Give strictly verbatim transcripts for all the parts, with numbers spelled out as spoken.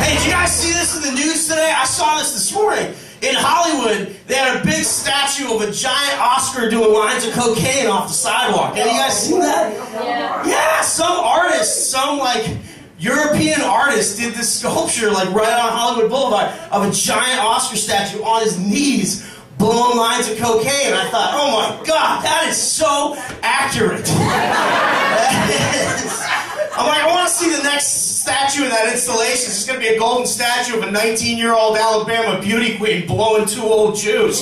Hey, did you guys see this in the news today? I saw this this morning. In Hollywood, they had a big statue of a giant Oscar doing lines of cocaine off the sidewalk. Have you guys seen that? Yeah. Yeah, some artist, some like European artist did this sculpture like right on Hollywood Boulevard of a giant Oscar statue on his knees blowing lines of cocaine. And I thought, oh my God, that is so accurate. That is, I'm like, I want to see the next statue in that installation. It's going to be a golden statue of a nineteen-year-old Alabama beauty queen blowing two old Jews.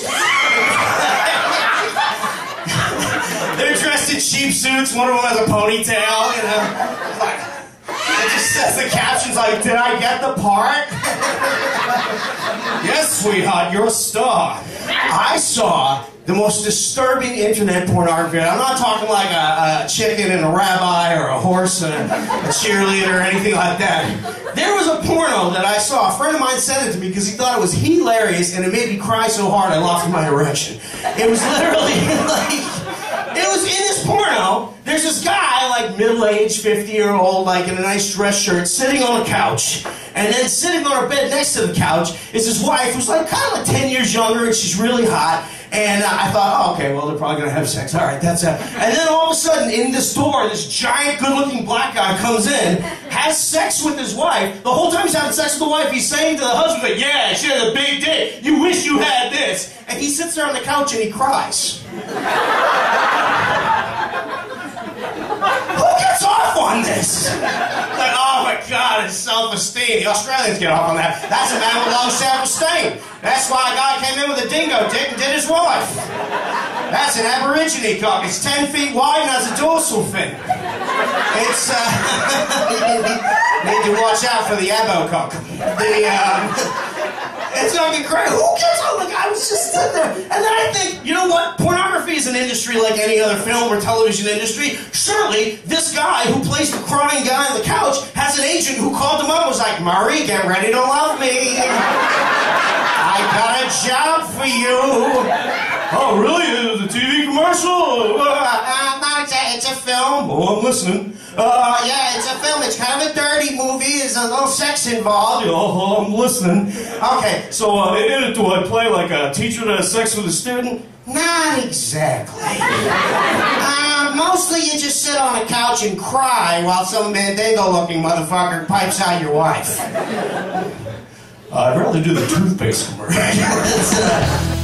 They're dressed in cheap suits. One of them has a ponytail, you know. Like, it just says, the caption's like, did I get the part? Yes, sweetheart, you're a star. I saw the most disturbing internet pornography. I'm not talking like a, a chicken and a rabbi or a horse and a, a cheerleader or anything like that. There was a porno that I saw. A friend of mine sent it to me because he thought it was hilarious and it made me cry so hard I lost my erection. It was literally like, it was in this porno, there's this guy, like middle-aged, fifty-year-old, like in a nice dress shirt, sitting on a couch. And then sitting on a bed next to the couch is his wife, who's like kind of like ten years younger, and she's really hot. And uh, I thought, oh, okay, well, they're probably going to have sex. All right, that's it. And then all of a sudden, in this door, this giant, good-looking black guy comes in, has sex with his wife. The whole time he's having sex with the wife, he's saying to the husband, like, yeah, she has a big dick. You wish you had this. And he sits there on the couch and he cries. Who gets off on this? Like, oh my God, it's self-esteem. The Australians get off on that. That's a man with low self-esteem. That's why a guy came in with a dingo dick and did his wife. That's an Aborigine cock. It's ten feet wide and has a dorsal fin. It's, uh, need to watch out for the abo cock. The, um, it's fucking crazy. Who cares? Oh, the guy was just sitting there. And then I think, you know what? Pornography is an industry like any other film or television industry. Surely, this guy who plays the crying guy on the couch has an agent who called him up and was like, Murray, get ready to love me. I got a job for you. Oh, really? The T V commercial? Uh, no, it's a, it's a film. Oh, I'm listening. Uh, yeah, it's a film. It's kind of a dirty movie. There's a little sex involved. Oh, I'm listening. Okay, so uh, in it, do I play like a teacher that has sex with a student? Not exactly. uh, mostly you just sit on a couch and cry while some Mandingo-looking motherfucker pipes out your wife. Uh, I'd rather do the toothpaste commercial.